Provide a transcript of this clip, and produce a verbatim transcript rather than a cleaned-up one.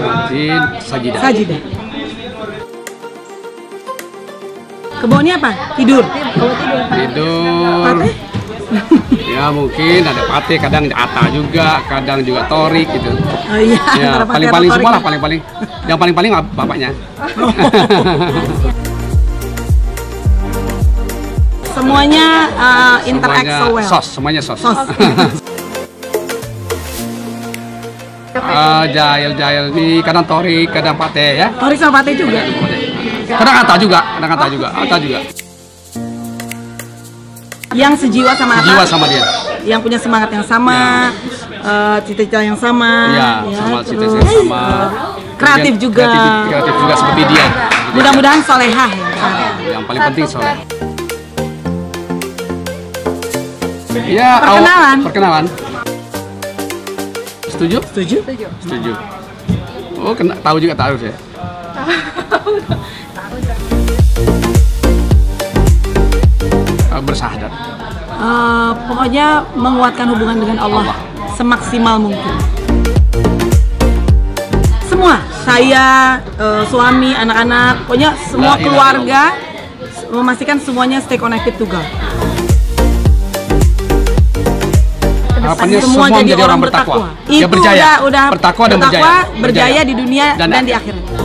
Di Sajidah. Sajidah. Kebaunya apa? Tidur. Tidur. Pate? Ya mungkin ada pate, kadang ata juga, kadang juga torik gitu. Oh iya. Ya, paling-paling semua lah, paling-paling. Yang paling-paling bapaknya. Semuanya uh, interact so well. Sos, semuanya sos. Sos. uh, Jail-jail ini kadang torik, kadang pate ya. Torik sama pate juga. Kadang ata juga, kadang ata juga, ata juga. Yang sejiwa sama Ata. Sejiwa sama dia. Yang punya semangat yang sama, cita-cita ya. uh, yang sama. Iya, ya, sama cita-cita yang sama. Kreatif juga. Kreatif, kreatif juga seperti dia. Mudah-mudahan solehah ya. Yang paling penting soleh. Ya, perkenalan. Oh, perkenalan. Setuju? Setuju. Setuju. Oh, kena, tahu juga tahu saya. Bersahadat. Uh, pokoknya menguatkan hubungan dengan Allah, Allah. Semaksimal mungkin. Semua, saya, uh, suami, anak-anak, pokoknya semua keluarga memastikan semuanya stay connected to God. Harapannya semua, semua jadi orang orang bertakwa. bertakwa. Dia Itu berjaya. udah, udah bertakwa dan bertakwa, berjaya. berjaya di dunia dan, dan di akhirat.